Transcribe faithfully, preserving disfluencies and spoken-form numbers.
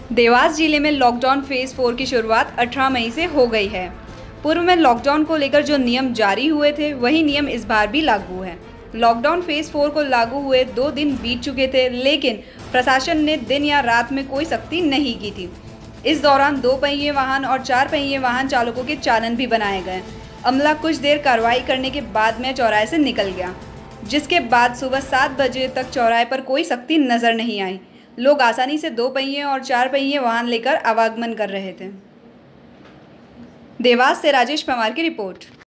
देवास जिले में lockdown phase four की शुरुआत अठारह मई से हो गई है। पूर्व में लॉकडाउन को लेकर जो नियम जारी हुए थे वही नियम इस बार भी लागू हैं। लॉकडाउन फेज फोर को लागू हुए दो दिन बीत चुके थे, लेकिन प्रशासन ने दिन या रात में कोई सख्ती नहीं की थी। इस दौरान दो पहिए वाहन और चार पहिए वाहन चालकों के चालान भी बनाए गए। अमला कुछ देर कार्रवाई करने के बाद में चौराहे से निकल गया, जिसके बाद सुबह सात बजे तक चौराहे पर कोई सख्ती नजर नहीं आई। लोग आसानी से दो पहिए और चार पहिए वाहन लेकर आवागमन कर रहे थे। देवास से राजेश पवार की रिपोर्ट।